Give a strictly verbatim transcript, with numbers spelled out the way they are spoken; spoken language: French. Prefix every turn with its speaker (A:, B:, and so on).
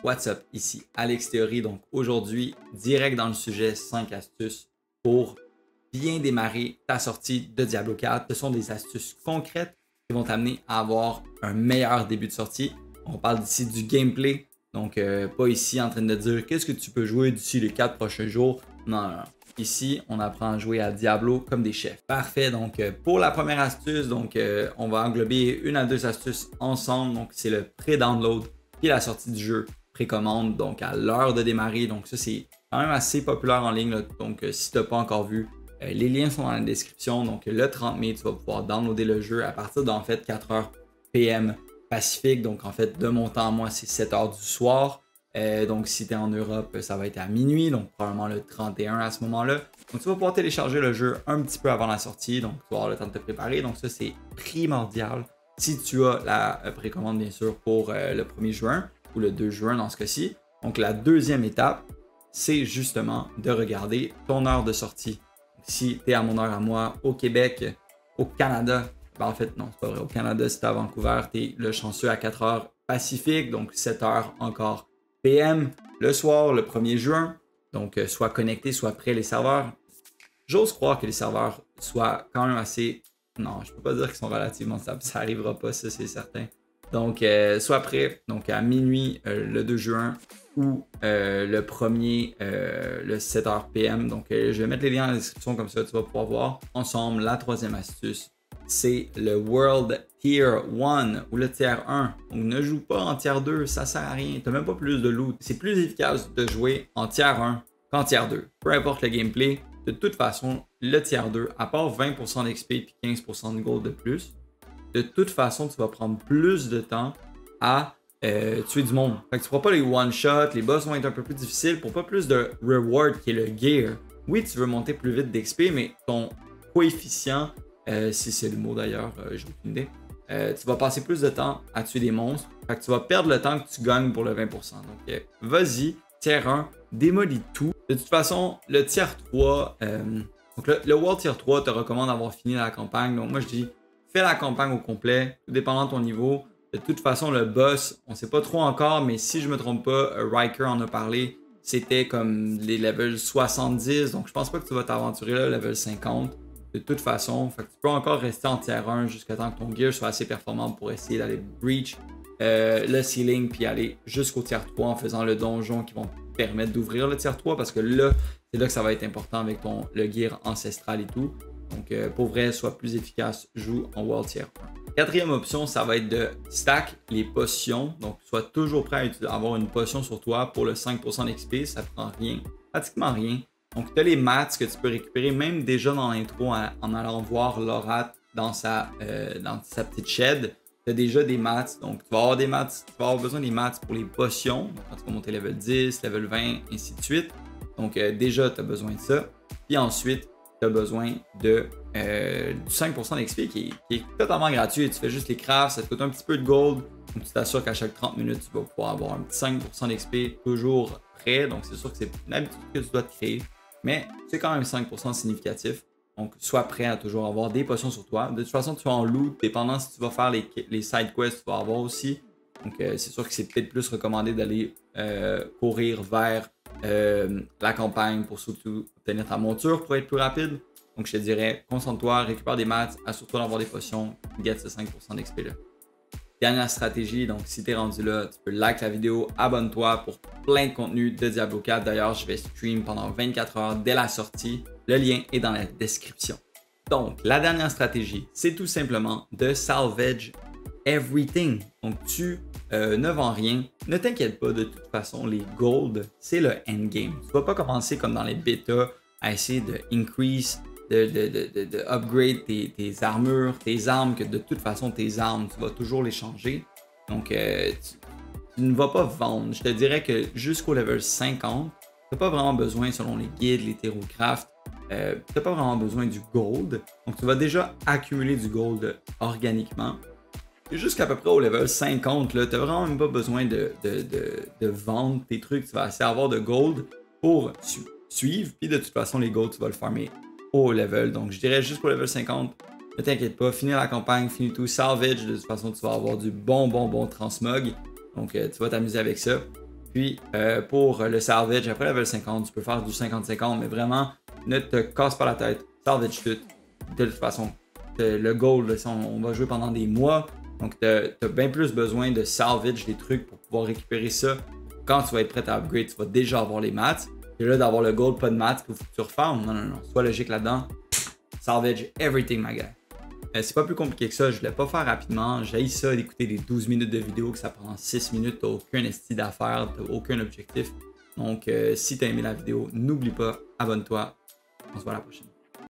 A: What's up, ici Alex Théory. Donc aujourd'hui, direct dans le sujet, cinq astuces pour bien démarrer ta sortie de Diablo quatre. Ce sont des astuces concrètes qui vont t'amener à avoir un meilleur début de sortie. On parle ici du gameplay, donc euh, pas ici en train de dire qu'est-ce que tu peux jouer d'ici les quatre prochains jours. Non, non, non. Ici, on apprend à jouer à Diablo comme des chefs. Parfait, donc euh, pour la première astuce, donc euh, on va englober une à deux astuces ensemble. Donc c'est le pré-download puis la sortie du jeu précommande, donc à l'heure de démarrer. Donc ça, c'est quand même assez populaire en ligne. Là. Donc euh, si tu n'as pas encore vu, euh, les liens sont dans la description. Donc le trente mai, tu vas pouvoir downloader le jeu à partir d'en fait quatre heures P M Pacifique. Donc en fait, de mon temps, moi, c'est sept heures du soir. Euh, donc, si tu es en Europe, ça va être à minuit, donc probablement le trente et un à ce moment-là. Donc, tu vas pouvoir télécharger le jeu un petit peu avant la sortie, donc tu vas avoir le temps de te préparer. Donc, ça, c'est primordial si tu as la précommande, bien sûr, pour euh, le premier juin ou le deux juin dans ce cas-ci. Donc, la deuxième étape, c'est justement de regarder ton heure de sortie. Donc, si tu es à mon heure à moi au Québec, au Canada, ben, en fait, non, c'est pas vrai. Au Canada, si tu es à Vancouver, tu es le chanceux à quatre heures Pacifique, donc sept heures encore P M le soir, le premier juin. Donc, euh, soit connecté, soit prêt les serveurs. J'ose croire que les serveurs soient quand même assez... Non, je peux pas dire qu'ils sont relativement stables. Ça arrivera pas, ça, c'est certain. Donc, euh, soit prêt, donc à minuit euh, le deux juin ou euh, le premier, euh, le sept heures P M. Donc, euh, je vais mettre les liens dans la description, comme ça, tu vas pouvoir voir ensemble la troisième astuce. C'est le World Tier un ou le Tier un. Donc ne joue pas en Tier deux, ça sert à rien. Tu n'as même pas plus de loot. C'est plus efficace de jouer en Tier un qu'en Tier deux. Peu importe le gameplay, de toute façon, le Tier deux, à part vingt pour cent d'X P et quinze pour cent de gold de plus, de toute façon, tu vas prendre plus de temps à euh, tuer du monde. Fait que tu ne feras pas les one-shots, les boss vont être un peu plus difficiles pour pas plus de reward qui est le gear. Oui, tu veux monter plus vite d'X P, mais ton coefficient, Euh, si c'est le mot d'ailleurs, euh, j'ai aucune idée. Euh, tu vas passer plus de temps à tuer des monstres. Fait que tu vas perdre le temps que tu gagnes pour le vingt pour cent. Donc, euh, vas-y, tier un, démolis tout. De toute façon, le tier trois, euh, donc le, le World Tier trois te recommande d'avoir fini la campagne. Donc, moi, je dis, fais la campagne au complet, tout dépendant de ton niveau. De toute façon, le boss, on ne sait pas trop encore, mais si je ne me trompe pas, Riker en a parlé. C'était comme les levels soixante-dix. Donc, je pense pas que tu vas t'aventurer là, level cinquante. De toute façon, fait que tu peux encore rester en tier un jusqu'à temps que ton gear soit assez performant pour essayer d'aller breach euh, le ceiling puis aller jusqu'au tier trois en faisant le donjon qui vont te permettre d'ouvrir le tier trois parce que là, c'est là que ça va être important avec ton, le gear ancestral et tout. Donc, euh, pour vrai, sois plus efficace, joue en World Tier un. Quatrième option, ça va être de stack les potions. Donc, sois toujours prêt à avoir une potion sur toi pour le cinq pour cent d'X P. Ça prend rien, pratiquement rien. Donc, tu as les mats que tu peux récupérer même déjà dans l'intro en, en allant voir Lorath dans sa, euh, dans sa petite shed. Tu as déjà des mats. Donc, tu vas avoir des mats, tu vas avoir besoin des mats pour les potions. Donc, quand tu vas monter level dix, level vingt, ainsi de suite. Donc, euh, déjà, tu as besoin de ça. Puis ensuite, tu as besoin de, euh, du cinq pour cent d'X P qui, qui est totalement gratuit. Tu fais juste les crafts, ça te coûte un petit peu de gold. Donc, tu t'assures qu'à chaque trente minutes, tu vas pouvoir avoir un petit cinq pour cent d'X P toujours prêt. Donc, c'est sûr que c'est une habitude que tu dois te créer. Mais c'est quand même cinq pour cent significatif. Donc, sois prêt à toujours avoir des potions sur toi. De toute façon, tu vas en loot. Dépendant si tu vas faire les, les side quests, tu vas avoir aussi. Donc, euh, c'est sûr que c'est peut-être plus recommandé d'aller euh, courir vers euh, la campagne pour surtout obtenir ta monture pour être plus rapide. Donc, je te dirais, concentre-toi, récupère des mats, assure-toi d'avoir des potions, get ce cinq pour cent d'X P là. Dernière stratégie, donc si tu es rendu là, tu peux like la vidéo, abonne-toi pour plein de contenu de Diablo quatre. D'ailleurs, je vais stream pendant vingt-quatre heures dès la sortie. Le lien est dans la description. Donc, la dernière stratégie, c'est tout simplement de salvage everything. Donc, tu euh, ne vends rien. Ne t'inquiète pas, de toute façon, les gold, c'est le endgame. Tu ne vas pas commencer comme dans les bêtas à essayer de increase De, de, de, de upgrade tes, tes armures, tes armes, que de toute façon, tes armes, tu vas toujours les changer. Donc, euh, tu, tu ne vas pas vendre. Je te dirais que jusqu'au level cinquante, tu n'as pas vraiment besoin, selon les guides, les Terracraft, euh, tu n'as pas vraiment besoin du gold. Donc, tu vas déjà accumuler du gold organiquement. Et jusqu'à peu près au level cinquante, tu n'as vraiment même pas besoin de, de, de, de vendre tes trucs. Tu vas assez avoir de gold pour su suivre. Puis, de toute façon, les gold, tu vas le farmer au level. Donc, je dirais jusqu'au level cinquante, ne t'inquiète pas, finis la campagne, finis tout, salvage. De toute façon, tu vas avoir du bon, bon, bon transmog. Donc, euh, tu vas t'amuser avec ça. Puis euh, pour le salvage, après level cinquante, tu peux faire du cinquante cinquante, mais vraiment, ne te casse pas la tête, salvage tout. De toute façon, le gold, là, on va jouer pendant des mois, donc tu as bien plus besoin de salvage des trucs pour pouvoir récupérer ça. Quand tu vas être prêt à upgrade, tu vas déjà avoir les mats. Et là, d'avoir le gold, pas de maths, qu'il faut que tu refermes. Non, non, non. Sois logique là-dedans. Salvage everything, my guy. Euh, c'est pas plus compliqué que ça. Je voulais pas faire rapidement. J'ai ça d'écouter des douze minutes de vidéo, que ça prend six minutes. T'as aucun esti d'affaires, t'as aucun objectif. Donc, euh, si t'as aimé la vidéo, n'oublie pas, abonne-toi. On se voit la prochaine.